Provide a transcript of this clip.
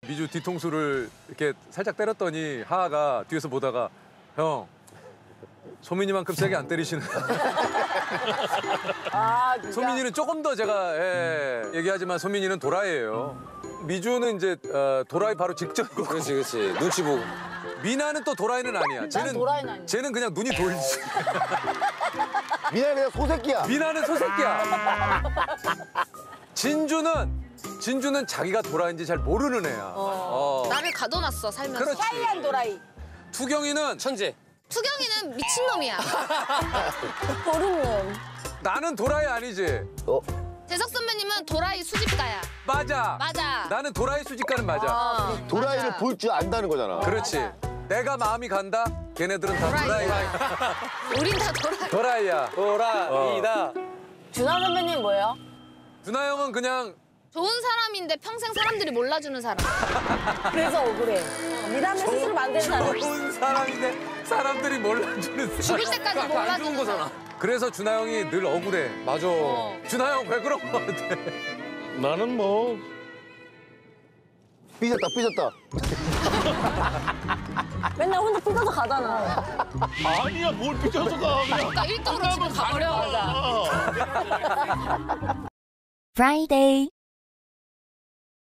미주 뒤통수를 이렇게 살짝 때렸더니 하하가 뒤에서 보다가 형 소민이만큼 세게 안 때리시는. 아, 진짜? 소민이는 조금 더 제가 얘기하지만 소민이는 도라이예요. 미주는 이제 도라이 바로 직전이고. 그렇지. 눈치 보고. 미나는 또 도라이는 아니야. 난 도라이는 아니야. 쟤는 그냥 눈이 돌지. 미나는 그냥 소새끼야. 미나는 소새끼야. 진주는 자기가 도라이인지 잘 모르는 애야. 나를 가둬놨어 살면서. 그렇지. 하얀 도라이. 투경이는 천재. 투경이는 미친놈이야. 도른놈. 나는 도라이 아니지. 재석 선배님은 도라이 수집가야. 맞아. 맞아. 나는 도라이 수집가는 맞아. 도라이를 맞아. 볼 줄 안다는 거잖아. 그렇지. 내가 마음이 간다. 걔네들은 다 도라이. 도라이야. 우린 다 도라이. 도라이야. 도라이다. 준하 선배님 뭐예요? 준하 형은 그냥 좋은 사람인데 평생 사람들이 몰라주는 사람. 그래서 억울해. 미담을 스스로 만드는 사람. 좋은 사람인데 사람들이 몰라주는 죽을 사람. 때까지 몰라주는 거잖아. 그래서 준하 형이 늘 억울해. 맞아. 준하 형 왜 그런 거 같아? 나는 뭐 삐졌다. 맨날 혼자 삐져서 가잖아. 아니야 뭘 삐져서 가. 그러니까 1등으로 집에 가버려. 맞아. Friday.